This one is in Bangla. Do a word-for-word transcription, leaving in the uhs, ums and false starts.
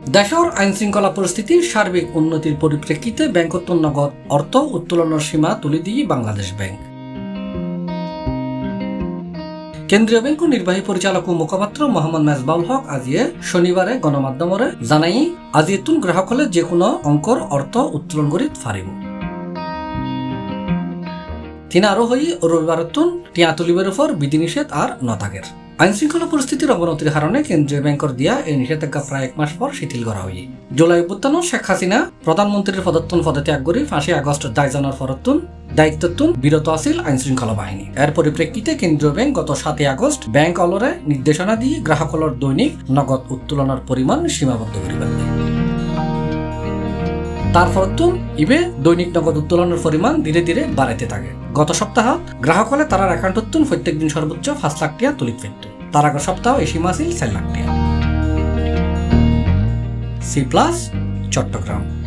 দেশের আইন শৃঙ্খলা পরিস্থিতির সার্বিক উন্নতির পরিপ্রেক্ষিতে ব্যাংকোত্তোলন নগদ অর্থ উত্তোলনের সীমা তুলে দিয়ে বাংলাদেশ ব্যাংক। কেন্দ্রীয় ব্যাংক নির্বাহী পরিচালক ও মুখপাত্র মোহাম্মদ মেজবাউল হক আজিয়ে শনিবারে গণমাধ্যমরে জানাই আজিয়েতুন গ্রাহক হলে যে কোনো অঙ্কর অর্থ উত্তোলন করি ফারিব। তিনি আরো হই রবিবারতুন টিয়া তুলিবের উপর বিধিনিষেধ আর নথাকের। আইন শৃঙ্খলা পরিস্থিতির অবনতির কারণে কেন্দ্রীয় ব্যাংকের দিয়া এই নিষেধাজ্ঞা প্রায় এক মাস পর শিথিল করা হয়। জুলাই অভ্যুত্থানত শেখ হাসিনা প্রধানমন্ত্রীর পদত্তন পদত্যাগ করে পাঁচই আগস্ট দায়জানোর ফরতুন দায়িত্বতুন বিরত আছিল আইন শৃঙ্খলা বাহিনী। এর পরিপ্রেক্ষিতে কেন্দ্রীয় ব্যাংক গত সাতই আগস্ট ব্যাংক অলরে নির্দেশনা দিয়ে গ্রাহকলর দৈনিক নগদ উত্তোলনের পরিমাণ সীমাবদ্ধ করিবেন। তার ফরতুন ইবে দৈনিক নগদ উত্তোলনের পরিমাণ ধীরে ধীরে বাড়াইতে থাকে। গত সপ্তাহ গ্রাহক হলে তারা অ্যাকাউন্টতুন প্রত্যেক দিন সর্বোচ্চ পাঁচ লাখ টাকা তুলিত ফেলত। তার আগের সপ্তাহ এই সীমা ছিল চার লাখ টাকা। C plus Chittagong.